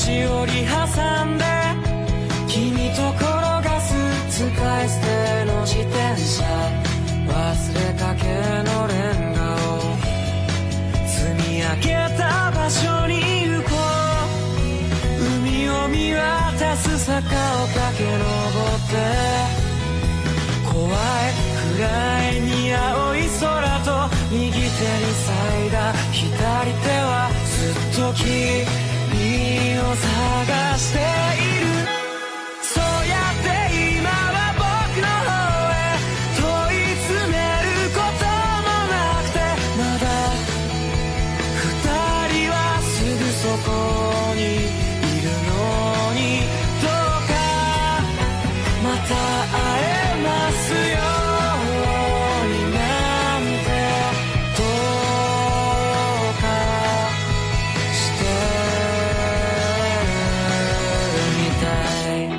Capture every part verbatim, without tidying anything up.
しおり挟んで君と転がす使い捨ての自転車、忘れかけのレンガを積み上げた場所に行こう。海を見渡す坂を駆け上って怖いくらいに青い空と右手に咲いた左手はずっと君を探している。そうやって今は僕の方へ問い詰めることもなくて、まだ二人はすぐそこにいるのに、どうかまた会えますようになんてどうかしてるみたい。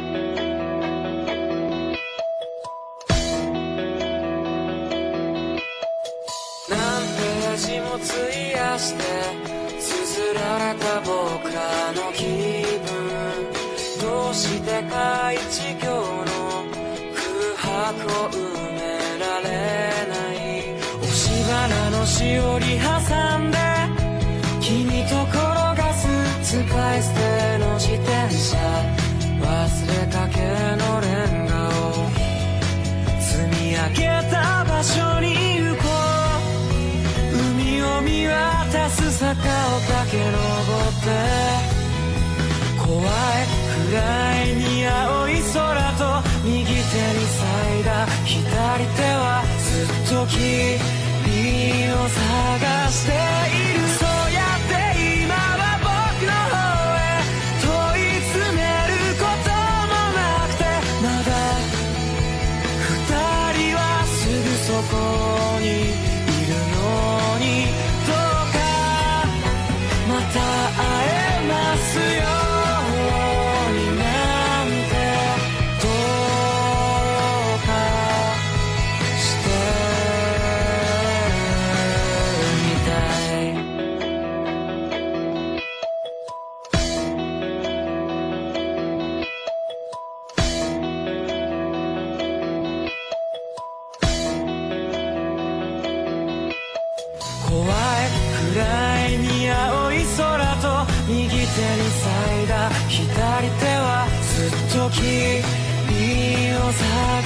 何ページも費やして綴られた僕らの気分、どうしてか一行の空白を埋められない。押し花のしおり挟んで君と転がす使い捨ての自転車、忘れかけのレンガを積み上げた場所に行こう。海を見渡す坂を駆け上って怖いくらいに青い空と右手に咲いた左手はずっと君を探している。そうやって今は僕の方へ問い詰めることもなくて、まだ二人はすぐそこにいるのに、どうかまた会えますようになんてどうかしてるみたい。怖いくらいに青い空と右手に咲いた左手はずっと君を探